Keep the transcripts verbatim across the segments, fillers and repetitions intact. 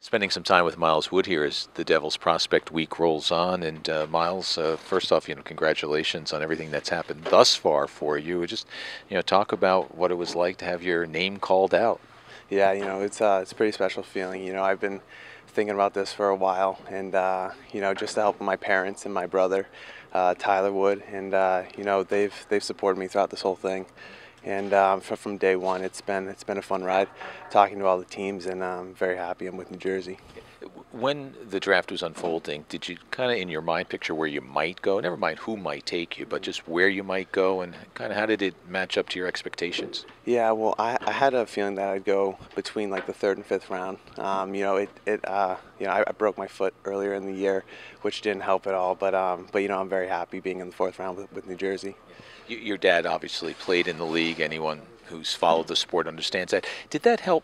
Spending some time with Miles Wood here as the Devils Prospect Week rolls on. And uh, Miles, uh, first off, you know, congratulations on everything that's happened thus far for you. Just, you know, talk about what it was like to have your name called out. Yeah, you know, it's uh, it's a pretty special feeling. You know, I've been thinking about this for a while, and uh, you know, just to help my parents and my brother, uh, Tyler Wood, and uh, you know, they've they've supported me throughout this whole thing. And um, from, from day one, it's been it's been a fun ride, talking to all the teams, and I'm very happy I'm with New Jersey. When the draft was unfolding, did you kind of in your mind picture where you might go? Never mind who might take you, but just where you might go, and kind of how did it match up to your expectations? Yeah, well, I, I had a feeling that I'd go between like the third and fifth round. Um, you know, it it uh, you know I, I broke my foot earlier in the year, which didn't help at all. But um, but you know, I'm very happy being in the fourth round with, with New Jersey. Your dad obviously played in the league. Anyone who's followed the sport understands that. Did that help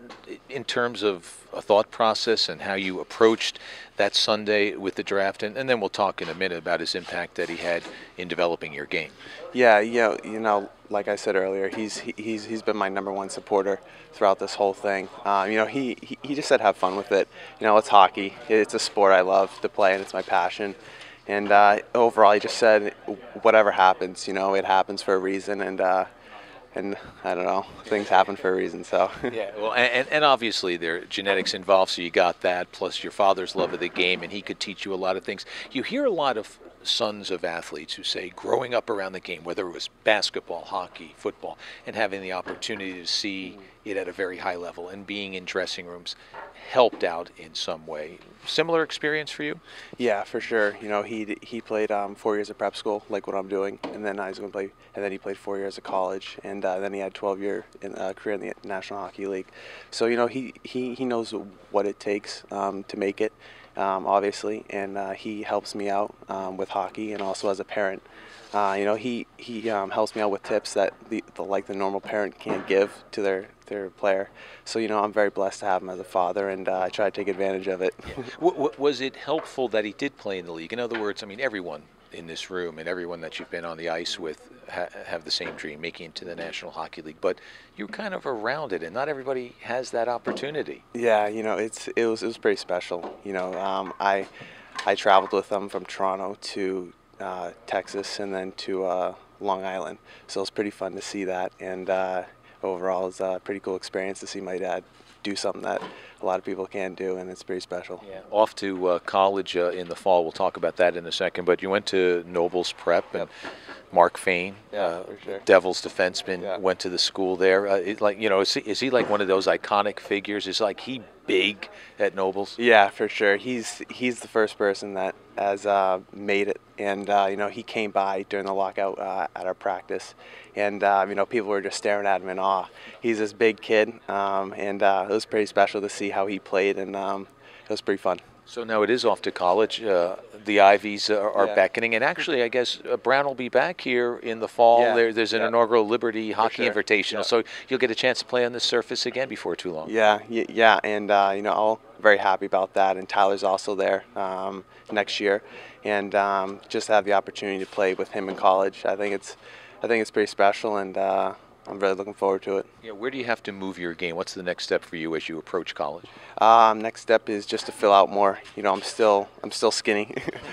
in terms of a thought process and how you approached that Sunday with the draft? And, and then we'll talk in a minute about his impact that he had in developing your game. Yeah, yeah, you know, like I said earlier, he's he's he's been my number one supporter throughout this whole thing. Um, you know, he, he he just said have fun with it. You know, it's hockey. It's a sport I love to play, and it's my passion. And uh, overall, he just said, whatever happens, you know, it happens for a reason, and uh, and I don't know, things happen for a reason. So yeah, well, and and obviously there are genetics involved, so you got that, plus your father's love of the game, and he could teach you a lot of things. You hear a lot of sons of athletes who say growing up around the game, whether it was basketball, hockey, football, and having the opportunity to see it at a very high level and being in dressing rooms helped out in some way. Similar experience for you? Yeah, for sure. You know, he he played um, four years of prep school, like what I'm doing, and then I was going to play, and then he played four years of college, and uh, then he had twelve year in, uh, career in the National Hockey League. So you know, he he he knows what it takes um, to make it. Um, obviously, and uh, he helps me out um, with hockey, and also as a parent. Uh, you know, he he um, helps me out with tips that the, the like the normal parent can't give to their their player. So you know, I'm very blessed to have him as a father, and uh, I try to take advantage of it. w w was it helpful that he did play in the league? In other words, I mean, everyone in this room and everyone that you've been on the ice with ha have the same dream, making it to the National Hockey League. But you're kind of around it, and not everybody has that opportunity. Yeah, you know, it's it was it was pretty special. You know, um, I I traveled with them from Toronto to uh, Texas and then to uh, Long Island, so it was pretty fun to see that. And uh, overall, it was a pretty cool experience to see my dad do something that a lot of people can't do, and it's pretty special. Yeah. Off to uh, college uh, in the fall. We'll talk about that in a second. But you went to Nobles Prep, and Yep. Mark Fain, Yeah, uh, for sure. Devils defenseman, Yeah. went to the school there. Uh, it, like you know, is he, is he like one of those iconic figures? Is like he big at Nobles? Yeah, for sure. He's he's the first person that has uh, made it, and uh, you know, he came by during the lockout uh, at our practice, and uh, you know, people were just staring at him in awe. He's this big kid, um, and uh, it was pretty special to see how he played, and um, it was pretty fun. So now it is off to college. Uh, the Ivies are, are Yeah. beckoning, and actually, I guess uh, Brown will be back here in the fall. Yeah. There, there's an Yeah. inaugural Liberty Hockey sure. Invitational, Yeah. so you'll get a chance to play on this surface again before too long. Yeah, y yeah, and uh, you know, I'm very happy about that. And Tyler's also there um, next year, and um, just to have the opportunity to play with him in college, I think it's, I think it's pretty special, and uh, I'm really looking forward to it. Yeah, where do you have to move your game? What's the next step for you as you approach college? Um, next step is just to fill out more. You know, I'm still I'm still skinny,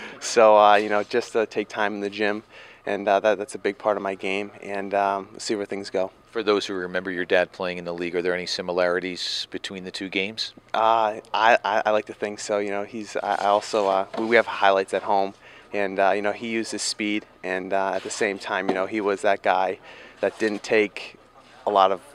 so uh, you know, just to take time in the gym, and uh, that that's a big part of my game. And um, see where things go. For those who remember your dad playing in the league, are there any similarities between the two games? Uh, I, I I like to think so. You know, he's I I also uh, we have highlights at home, and uh, you know, he used his speed, and uh, at the same time, you know, he was that guy that didn't take a lot of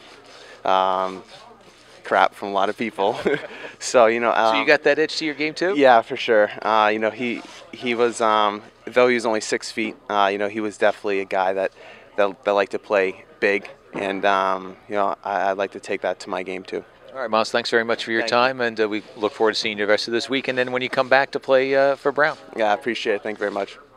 um, crap from a lot of people. so you know, um, so you got that edge to your game too? yeah, for sure. Uh, you know, he he was um, though he was only six feet. Uh, you know, he was definitely a guy that that, that liked to play big, and um, you know, I, I'd like to take that to my game too. All right, Miles, thanks very much for your Thank time, and uh, we look forward to seeing you the rest of this week, and then when you come back to play uh, for Brown. Yeah, I appreciate it. Thank you very much.